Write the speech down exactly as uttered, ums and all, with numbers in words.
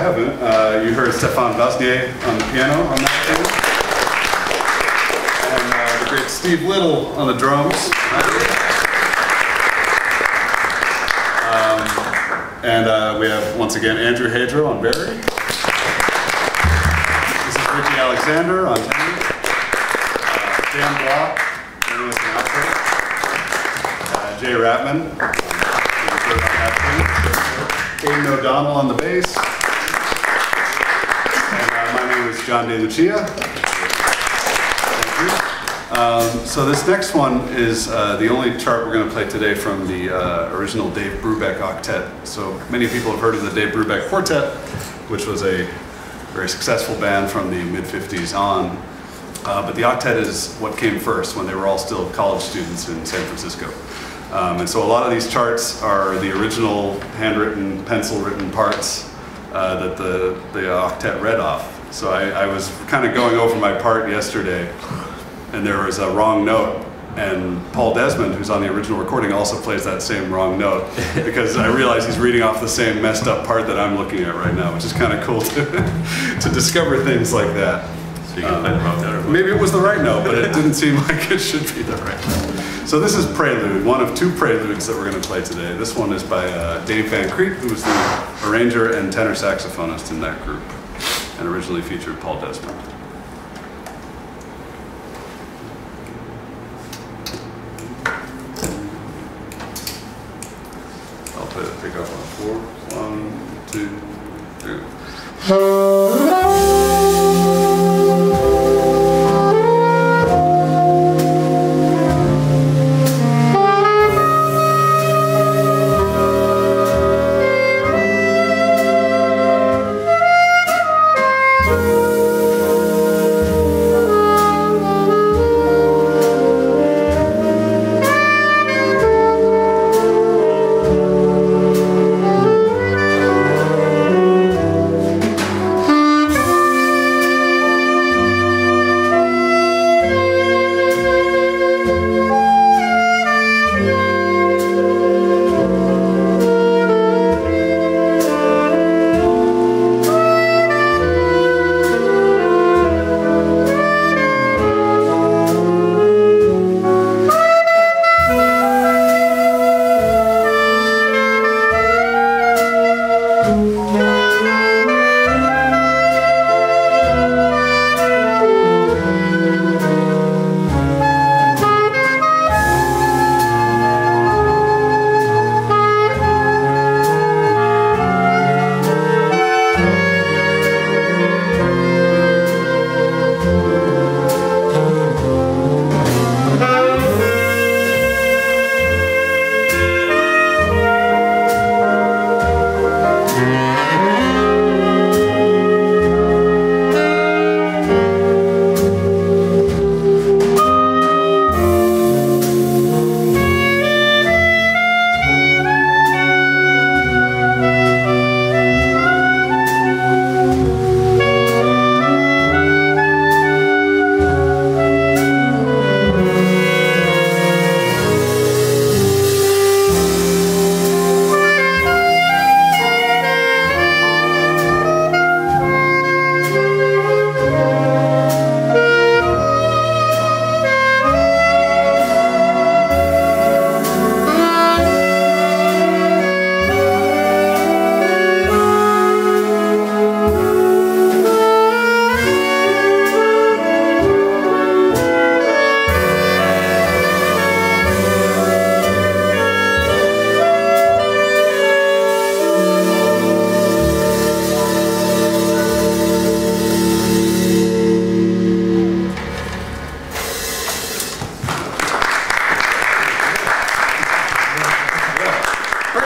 haven't, uh, you heard Stéphane Basnier on the piano on that thing. And uh, the great Steve Little on the drums. Um, and uh, we have, once again, Andrew Hadro on Barry. This is Ricky Alexander on tenor. Uh, Dan Block, joining us in outfit. Uh, Jay Ratman, Aiden O'Donnell on the bass. And uh, my name is Jon De Lucia. Thank you. Um, so this next one is uh, the only chart we're going to play today from the uh, original Dave Brubeck Octet. So many people have heard of the Dave Brubeck Quartet, which was a very successful band from the mid fifties on. Uh, but the octet is what came first when they were all still college students in San Francisco. Um, and so a lot of these charts are the original handwritten, pencil-written parts uh, that the, the octet read off. So I, I was kind of going over my part yesterday, and there was a wrong note. And Paul Desmond, who's on the original recording, also plays that same wrong note, because I realize he's reading off the same messed up part that I'm looking at right now, which is kind of cool to, to discover things like that. So you can play the wrong note. Maybe it was the right note, but it didn't seem like it should be the right note. So this is Prelude, one of two preludes that we're going to play today. This one is by uh, Dave Van Creek, who was the arranger and tenor saxophonist in that group, and originally featured Paul Desmond. I'll play the pickup on four. One, two, three.